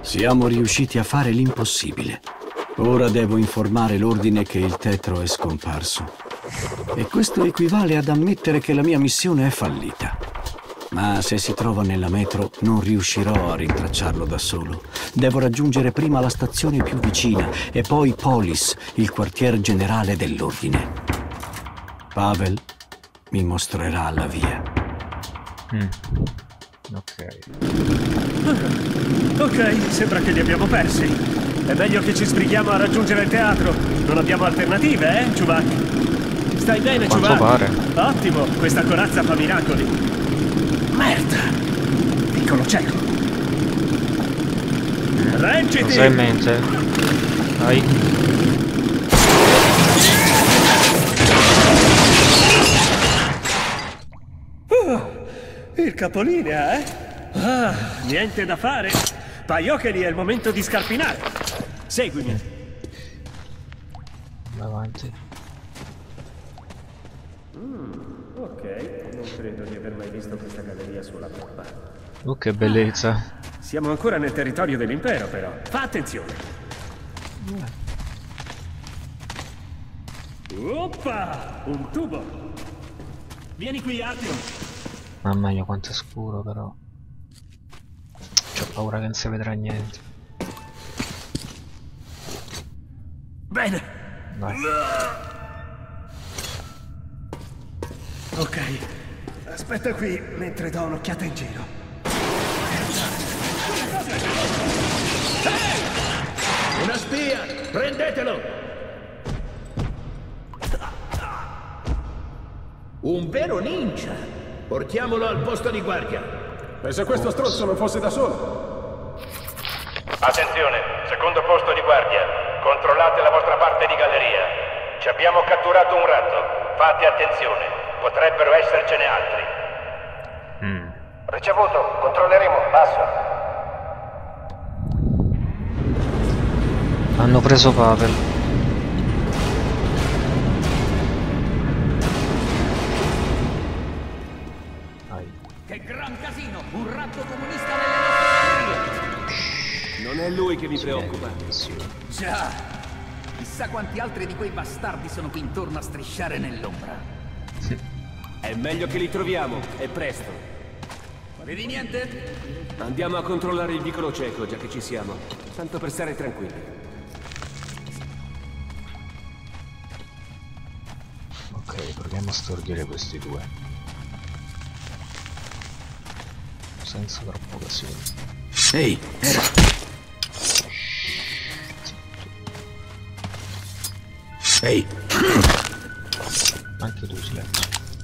Siamo riusciti a fare l'impossibile. Ora devo informare l'ordine che il tetro è scomparso. E questo equivale ad ammettere che la mia missione è fallita. Ma se si trova nella metro non riuscirò a rintracciarlo da solo. Devo raggiungere prima la stazione più vicina e poi Polis, il quartier generale dell'ordine. Pavel mi mostrerà la via. Ok. Ok, sembra che li abbiamo persi. È meglio che ci sbrighiamo a raggiungere il teatro. Non abbiamo alternative, Chewbacca? Stai bene, Quanto Chewbacca? pare. Ottimo, questa corazza fa miracoli. Merda! Piccolo cieco. Reggiti! Cosa hai in mente? Vai. Il capolinea, eh? Ah, niente da fare. Paioccheri, è il momento di scarpinare. Seguimi. Avanti. Ok, non credo di aver mai visto questa galleria sulla mappa. Oh, che bellezza. Siamo ancora nel territorio dell'impero, però. Fa attenzione. Oppa! Un tubo. Vieni qui, Artyom. Mamma mia, quanto è scuro, però. C'ho paura che non si vedrà niente. Bene. Vai. Ok. Aspetta qui mentre do un'occhiata in giro. Una spia! Prendetelo! Un vero ninja! Portiamolo al posto di guardia. E se questo stronzo non fosse da solo? Attenzione, secondo posto di guardia. Controllate la vostra parte di galleria. Ci abbiamo catturato un ratto. Fate attenzione, potrebbero essercene altri. Ricevuto, controlleremo, passo. Hanno preso Pavel. Che gran casino! Un ratto comunista nelle nostre gallerie! Non è lui che mi preoccupa. Già! Chissà quanti altri di quei bastardi sono qui intorno a strisciare nell'ombra. È meglio che li troviamo, e presto. Vedi niente? Andiamo a controllare il vicolo cieco, già che ci siamo. Tanto per stare tranquilli. Ok, proviamo a stordire questi due. Senza troppo casino. Ehi, era... Ehi! Anche tu, silenzio.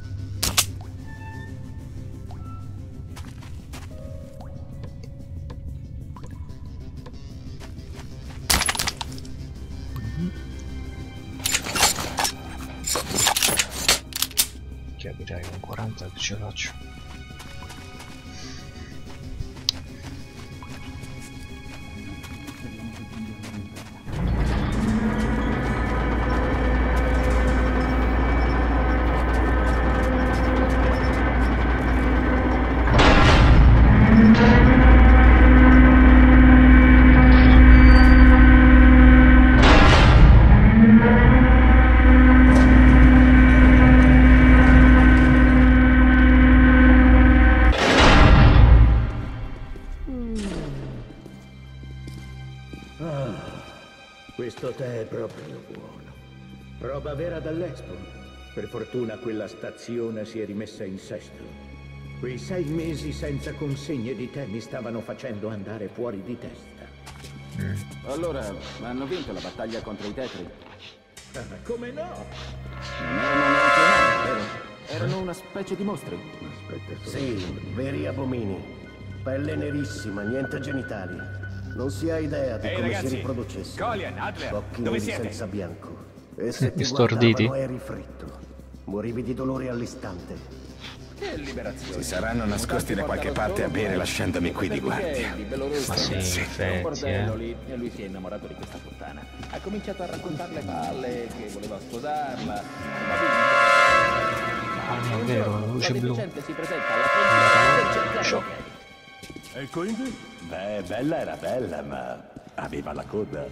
Capirei con 40 che ce faccio. Questo tè è proprio buono. Roba vera dall'Expo. Per fortuna quella stazione si è rimessa in sesto. Quei 6 mesi senza consegne di tè mi stavano facendo andare fuori di testa. Allora, hanno vinto la battaglia contro i tetri? Come no? Non erano neanche umani, vero? Erano una specie di mostri. Sì, veri abomini. Pelle nerissima, niente genitali. Non si ha idea di come si riproducessero. Colian, Adler, Occhi dove neri siete? senza bianco. E se ti Storditi. guardavano eri fritto. Morivi di dolore all'istante. Che liberazione. Si saranno nascosti da qualche parte a bere lasciandomi qui di guardia. Ma sì, in C'era un effetti, bordello lì e lui si è innamorato di questa puttana. Ha cominciato a raccontarle palle, che voleva sposarla. Ah, è vero, la luce blu. La deficiente si presenta alla frontiera del cerchiato. E quindi? Beh, bella era bella, ma aveva la coda.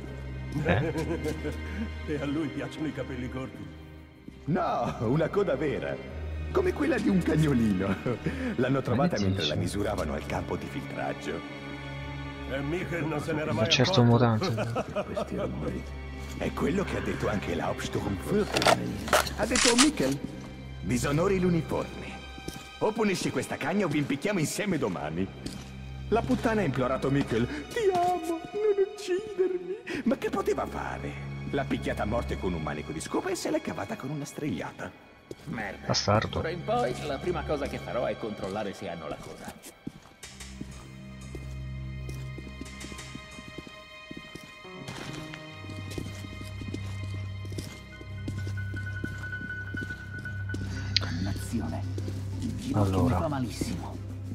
E a lui piacciono i capelli corti? No, una coda vera. Come quella di un cagnolino. L'hanno trovata mentre la misuravano al campo di filtraggio. E Mikkel non se n'era mai Un certo mutante. Questi rumori. È quello che ha detto anche l'Hauptsturmführer. Ha detto Mikkel, disonori l'uniforme. O punisci questa cagna o vi impicchiamo insieme domani. La puttana ha implorato Mikkel. Ti amo, non uccidermi. Ma che poteva fare? L'ha picchiata a morte con un manico di scopa e se l'è cavata con una strigliata. Merda. Bastardo. D'ora in poi la prima cosa che farò è controllare se hanno la coda. Dannazione. Il ginocchio mi fa malissimo.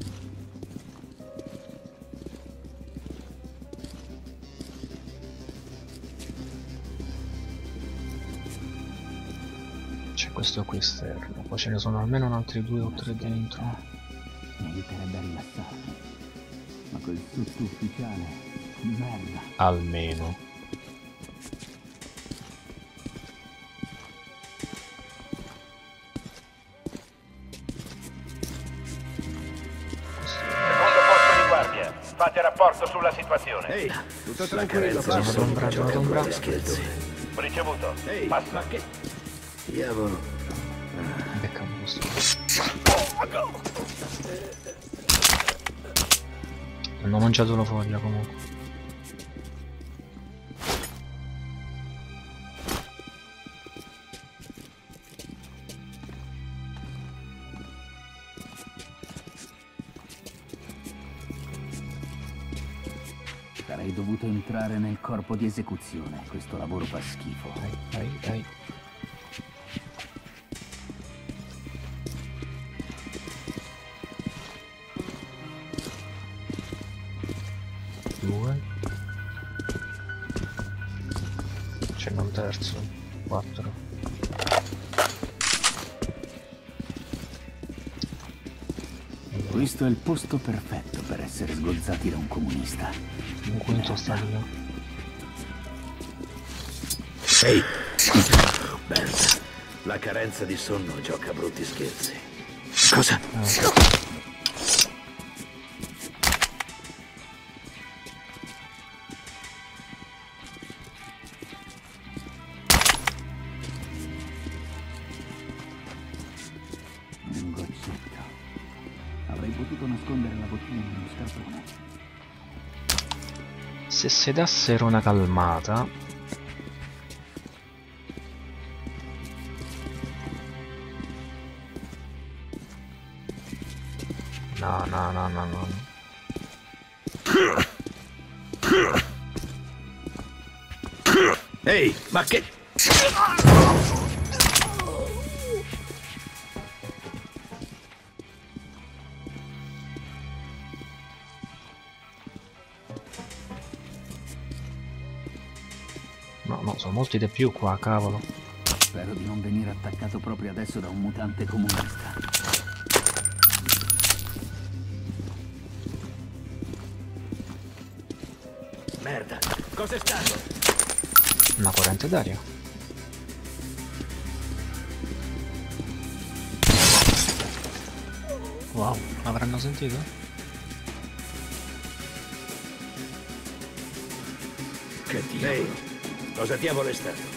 C'è questo qui esterno, poi ce ne sono almeno altri 2 o 3 dentro. Mi aiuterebbe a rilassarmi. Ma quel sottufficiale, merda. Almeno. Secondo posto di guardia. Fate rapporto sulla situazione. Ehi, tutto tranquillo, D'ombra. scherzi. Ricevuto. Ehi, Passa. ma che... Diavolo. Becca questo. Hanno mangiato la foglia comunque. Sarei dovuto entrare nel corpo di esecuzione. Questo lavoro fa schifo. Dai. 2. Ce n'è un terzo. 4. Questo è il posto perfetto per essere sgozzati da un comunista. Un quinto sta lì. Ehi, merda. La carenza di sonno gioca brutti scherzi. Cosa? Un goccetto. Avrei potuto nascondere la bottiglia in uno scarpone. Se si dassero una calmata. No. Ehi, ma che... No, sono molti di più qua, cavolo. Spero di non venire attaccato proprio adesso da un mutante comunista. Merda, cos'è stato? Una corrente d'aria. Wow, avranno sentito? Che diavolo? Ehi, cosa diavolo è stato?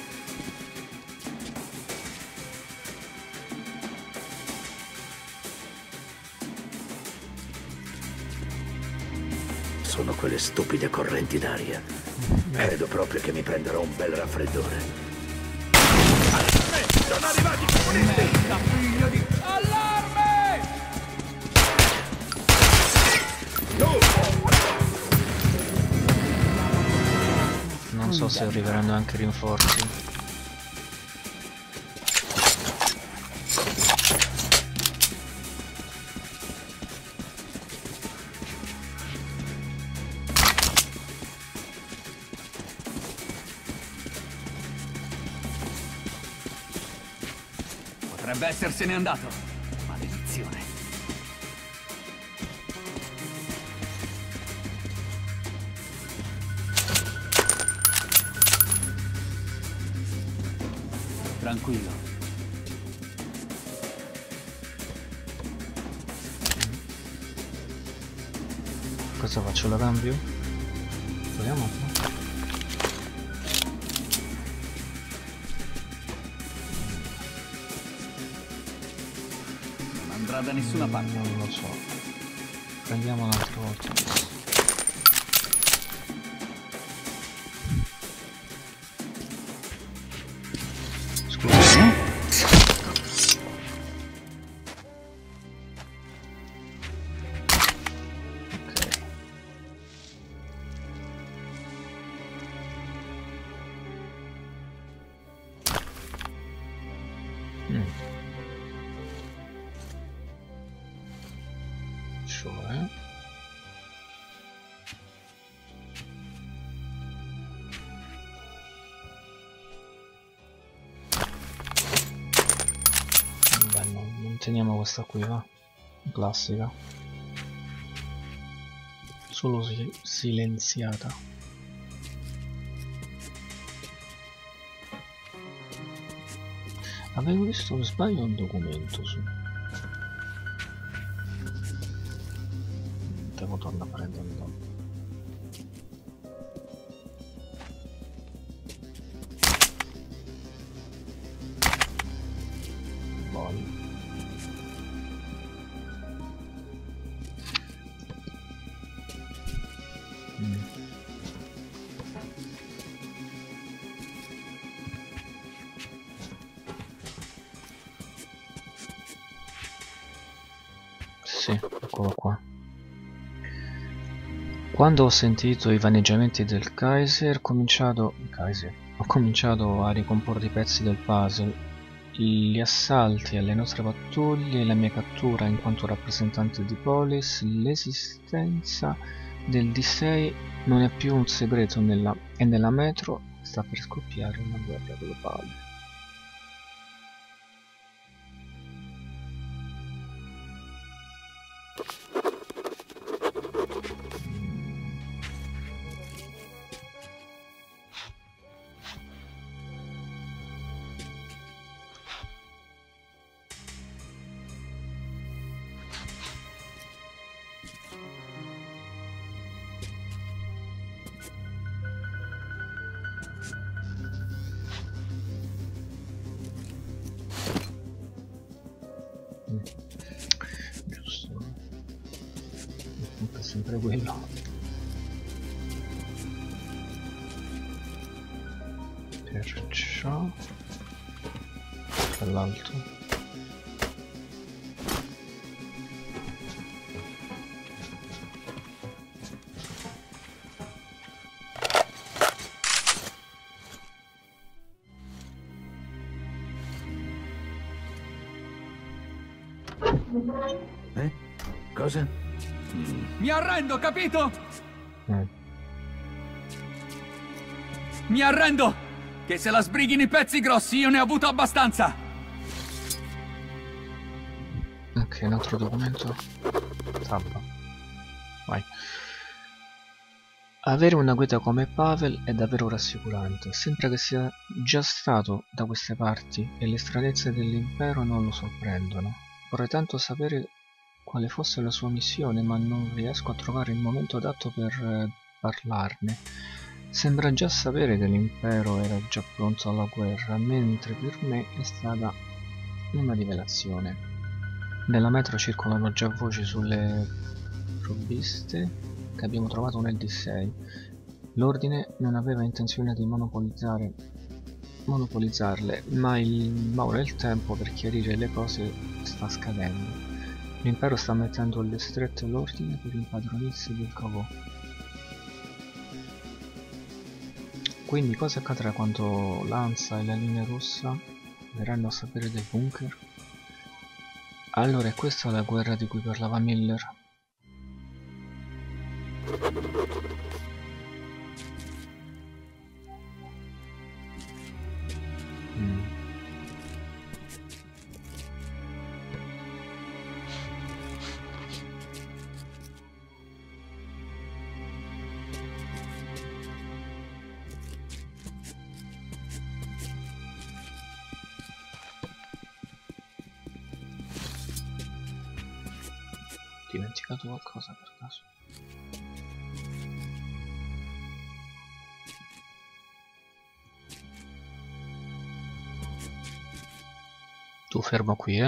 Sono quelle stupide correnti d'aria. Credo proprio che mi prenderò un bel raffreddore. Sono arrivati i comunisti! Figlio di... Allarme! Non so se arriveranno anche rinforzi. Potrebbe essersene andato. Maledizione. tranquillo. Cosa faccio? La cambio? Proviamo un po'. Non andrà da nessuna parte. Non lo so. Prendiamo un'altra volta. Cioè vabbè, non teniamo questa qui, va? Classica, solo silenziata. Avevo visto che sbaglio un documento su. Devo tornare a prenderlo. Poi sì, eccolo qua. Quando ho sentito i vaneggiamenti del Kaiser, ho cominciato a ricomporre i pezzi del puzzle. Gli assalti alle nostre pattuglie, la mia cattura in quanto rappresentante di Polis, l'esistenza del D6 non è più un segreto e nella metro sta per scoppiare una guerra globale. Giusto, il punto è sempre quello. Perciò dall'alto Cosa? Mi arrendo, capito? Mi arrendo! Che se la sbrighino i pezzi grossi, io ne ho avuto abbastanza! Ok, un altro documento. Tabba. Vai. Avere una guida come Pavel è davvero rassicurante. Sembra che sia già stato da queste parti e le stranezze dell'impero non lo sorprendono. Vorrei tanto sapere quale fosse la sua missione, ma non riesco a trovare il momento adatto per parlarne. Sembra già sapere che l'impero era già pronto alla guerra, mentre per me è stata una rivelazione. Nella metro circolano già voci sulle provviste che abbiamo trovato nel D6. L'ordine non aveva intenzione di monopolizzarle, ma ora il tempo per chiarire le cose sta scadendo. L'impero sta mettendo alle strette l'ordine per impadronirsi del cavò. Quindi cosa accadrà quando Lanza e la linea rossa verranno a sapere del bunker? Allora è questa la guerra di cui parlava Miller? dimenticato qualcosa per caso? Tu fermo qui,